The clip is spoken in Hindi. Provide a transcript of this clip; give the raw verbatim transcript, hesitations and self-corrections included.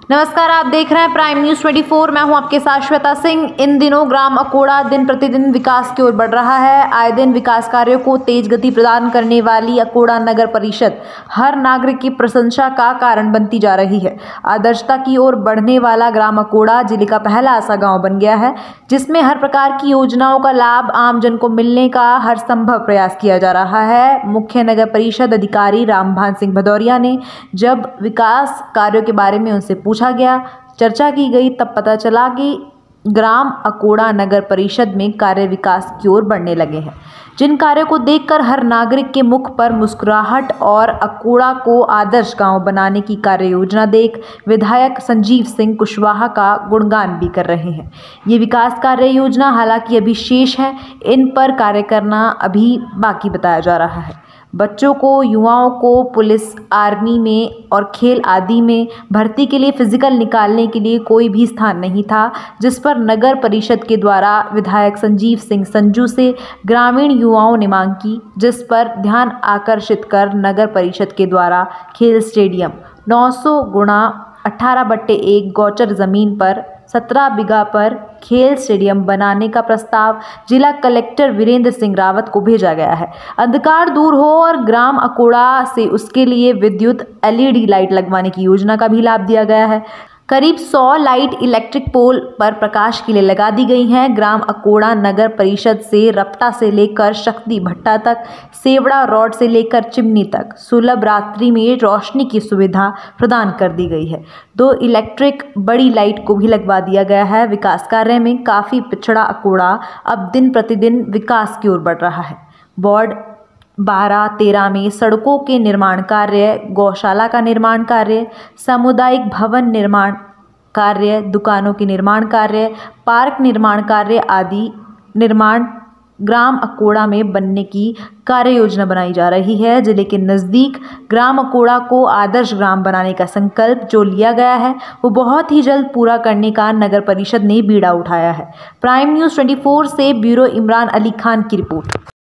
नमस्कार, आप देख रहे हैं प्राइम न्यूज़ चौबीस। मैं हूं आपके साथ श्वेता सिंह। इन दिनों ग्राम अकोड़ा दिन प्रतिदिन विकास की ओर बढ़ रहा है। आए दिन विकास कार्यों को तेज गति प्रदान करने वाली अकोड़ा नगर परिषद हर नागरिक की प्रशंसा का कारण बनती जा रही है। आदर्शता की ओर बढ़ने वाला ग्राम अकोड़ा जिले का पहला ऐसा गाँव बन गया है जिसमें हर प्रकार की योजनाओं का लाभ आमजन को मिलने का हर संभव प्रयास किया जा रहा है। मुख्य नगर परिषद अधिकारी रामभान सिंह भदौरिया ने जब विकास कार्यों के बारे में उनसे पूछा गया, चर्चा की गई, तब पता चला कि ग्राम अकोड़ा नगर परिषद में कार्य विकास की ओर बढ़ने लगे हैं, जिन कार्यों को देखकर हर नागरिक के मुख पर मुस्कुराहट और अकोड़ा को आदर्श गांव बनाने की कार्य योजना देख विधायक संजीव सिंह कुशवाहा का गुणगान भी कर रहे हैं। ये विकास कार्य योजना हालांकि अभी शेष है, इन पर कार्य करना अभी बाकी बताया जा रहा है। बच्चों को, युवाओं को पुलिस, आर्मी में और खेल आदि में भर्ती के लिए फिजिकल निकालने के लिए कोई भी स्थान नहीं था, जिस पर नगर परिषद के द्वारा विधायक संजीव सिंह संजू से ग्रामीण युवाओं ने मांग की, जिस पर ध्यान आकर्षित कर नगर परिषद के द्वारा खेल स्टेडियम नौ सौ गुणा अठारह बट्टे एक गौचर जमीन पर सत्रह बीघा पर खेल स्टेडियम बनाने का प्रस्ताव जिला कलेक्टर वीरेंद्र सिंह रावत को भेजा गया है। अंधकार दूर हो और ग्राम अकोड़ा से उसके लिए विद्युत एलईडी लाइट लगवाने की योजना का भी लाभ दिया गया है। करीब सौ लाइट इलेक्ट्रिक पोल पर प्रकाश के लिए लगा दी गई हैं। ग्राम अकोड़ा नगर परिषद से रपटा से लेकर शक्ति भट्टा तक, सेवड़ा रोड से लेकर चिमनी तक सुलभ रात्रि में रोशनी की सुविधा प्रदान कर दी गई है। दो इलेक्ट्रिक बड़ी लाइट को भी लगवा दिया गया है। विकास कार्य में काफ़ी पिछड़ा अकोड़ा अब दिन प्रतिदिन विकास की ओर बढ़ रहा है। वार्ड बारह तेरह में सड़कों के निर्माण कार्य, गौशाला का निर्माण कार्य, सामुदायिक भवन निर्माण कार्य, दुकानों के निर्माण कार्य, पार्क निर्माण कार्य आदि निर्माण ग्राम अकोड़ा में बनने की कार्य योजना बनाई जा रही है। जिले के नज़दीक ग्राम अकोड़ा को आदर्श ग्राम बनाने का संकल्प जो लिया गया है वो बहुत ही जल्द पूरा करने का नगर परिषद ने बीड़ा उठाया है। प्राइम न्यूज़ चौबीस से ब्यूरो इमरान अली खान की रिपोर्ट।